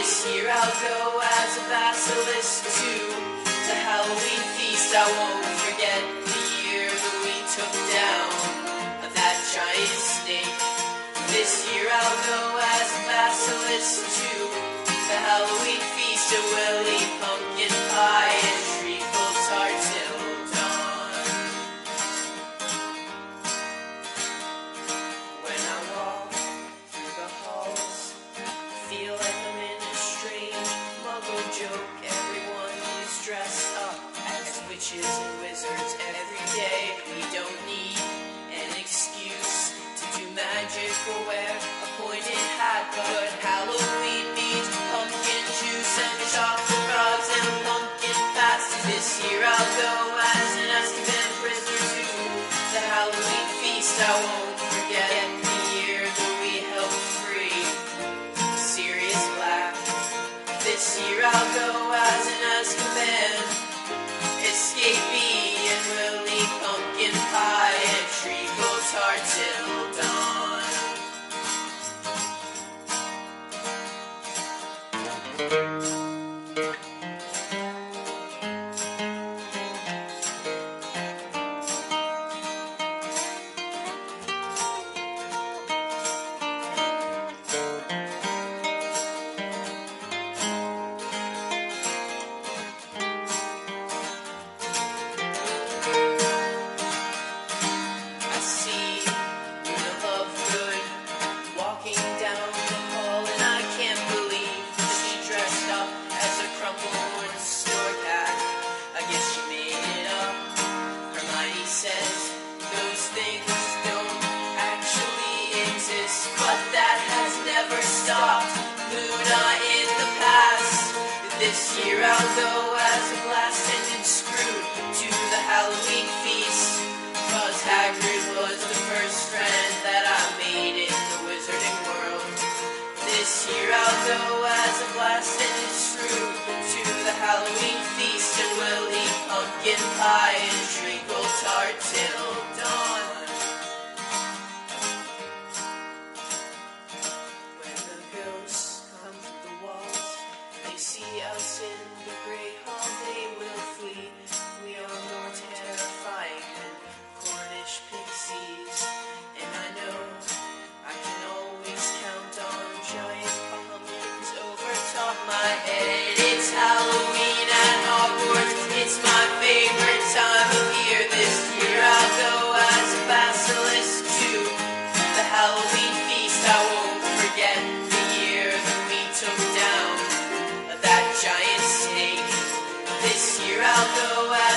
This year I'll go as a basilisk to the Halloween feast. I won't forget the year that we took down that giant snake. This year I'll go as a basilisk to the Halloween feast. And we'll eat pumpkin pie and treacle tart till dawn. When I walk through the halls, feel like I'm in a strange muggle joke. Everyone is dressed up as witches and wizards every day. We don't need an excuse to do magic or wear a pointed hat, but Halloween means pumpkin juice and chocolate frogs and pumpkin pasties. This year I'll go as an Azkaban prisoner to the Halloween feast. I won't forget the year that we helped free Sirius Black. This year I'll go as an Azkaban escapee, and we'll eat pumpkin pie and treacle tart till dawn. Says those things don't actually exist, but that has never stopped Luna in the past. This year I'll go as a glass-ended Scrooge to the Halloween feast, 'cause Hagrid was the first friend that I made in the wizarding world. This year I'll go as a glass-ended Scrooge to the Halloween feast, and we'll eat pumpkin pie and treacle tart till dawn. When the ghosts come through the walls, they see us in the great hall, they will flee. We are more terrifying than Cornish pixies, and I know I can always count on giant pumpkins over top my head. It's Halloween at Hogwarts, it's my favorite time of year. This year I'll go as a basilisk to the Halloween feast. I won't forget the year that we took down that giant snake. This year I'll go